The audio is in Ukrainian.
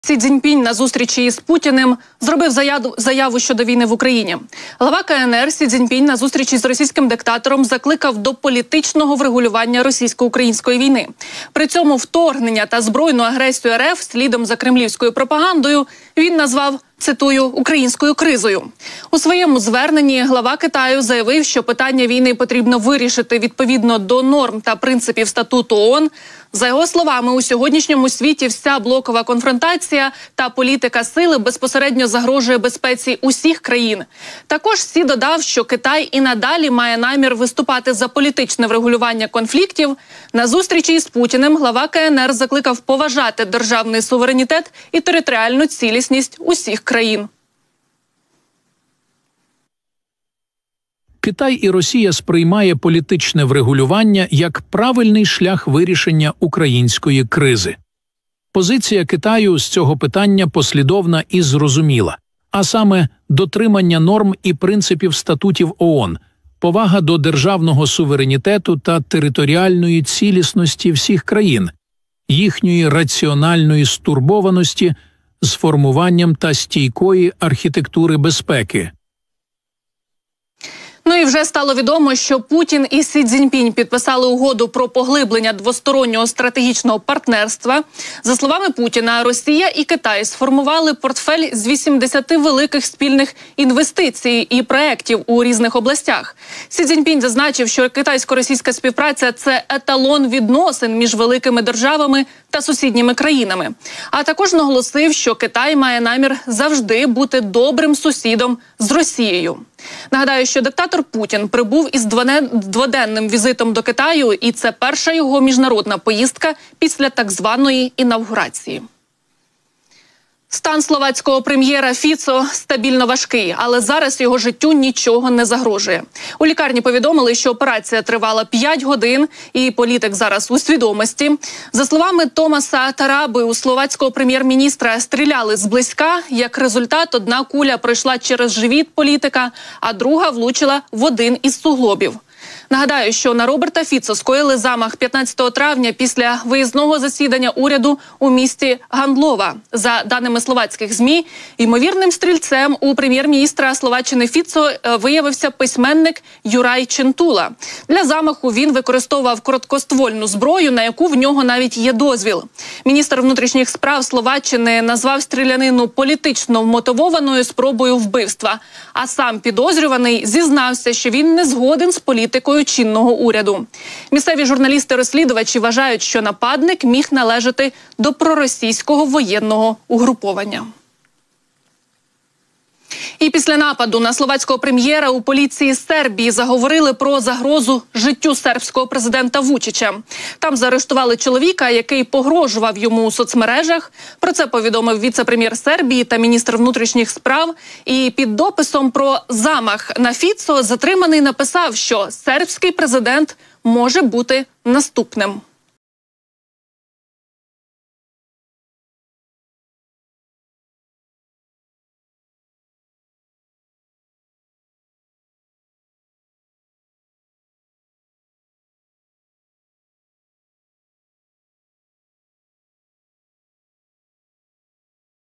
Сі Цзіньпінь на зустрічі із Путіним зробив заяву щодо війни в Україні. Глава КНР Сі Цзіньпінь на зустрічі з російським диктатором закликав до політичного врегулювання російсько-української війни. При цьому вторгнення та збройну агресію РФ слідом за кремлівською пропагандою він назвав, цитую, «українською кризою». У своєму зверненні глава Китаю заявив, що питання війни потрібно вирішити відповідно до норм та принципів статуту ООН. За його словами, у сьогоднішньому світі вся блокова конфронтація та політика сили безпосередньо загрожує безпеці усіх країн. Також Сі додав, що Китай і надалі має намір виступати за політичне врегулювання конфліктів. На зустрічі із Путіним глава КНР закликав поважати державний суверенітет і територіальну цілісність усіх країн. Китай і Росія сприймає політичне врегулювання як правильний шлях вирішення української кризи. Позиція Китаю з цього питання послідовна і зрозуміла, а саме дотримання норм і принципів статутів ООН, повага до державного суверенітету та територіальної цілісності всіх країн, їхньої раціональної стурбованості з формуванням та стійкої архітектури безпеки. Ну і вже стало відомо, що Путін і Сі Цзіньпінь підписали угоду про поглиблення двостороннього стратегічного партнерства. За словами Путіна, Росія і Китай сформували портфель з 80 великих спільних інвестицій і проєктів у різних областях. Сі Цзіньпінь зазначив, що китайсько-російська співпраця – це еталон відносин між великими державами та сусідніми країнами. А також наголосив, що Китай має намір завжди бути добрим сусідом з Росією. Нагадаю, що диктатор Путін прибув із дводенним візитом до Китаю, і це перша його міжнародна поїздка після так званої інавгурації. Стан словацького прем'єра Фіцо стабільно важкий, але зараз його життю нічого не загрожує. У лікарні повідомили, що операція тривала 5 годин, і політик зараз у свідомості. За словами Томаса Тараби, у словацького прем'єр-міністра стріляли зблизька. Як результат, одна куля пройшла через живіт політика, а друга влучила в один із суглобів. Нагадаю, що на Роберта Фіцо скоїли замах 15 травня після виїзного засідання уряду у місті Гандлова. За даними словацьких ЗМІ, ймовірним стрільцем у прем'єр-міністра Словаччини Фіцо виявився письменник Юрай Чентула. Для замаху він використовував короткоствольну зброю, на яку в нього навіть є дозвіл. Міністр внутрішніх справ Словаччини назвав стрілянину політично вмотивованою спробою вбивства. А сам підозрюваний зізнався, що він не згоден з політикою чинного уряду. Місцеві журналісти-розслідувачі вважають, що нападник міг належати до проросійського воєнного угруповання. І після нападу на словацького прем'єра у поліції Сербії заговорили про загрозу життю сербського президента Вучича. Там заарештували чоловіка, який погрожував йому у соцмережах. Про це повідомив віце-прем'єр Сербії та міністр внутрішніх справ. І під дописом про замах на Фіцо затриманий написав, що сербський президент може бути наступним.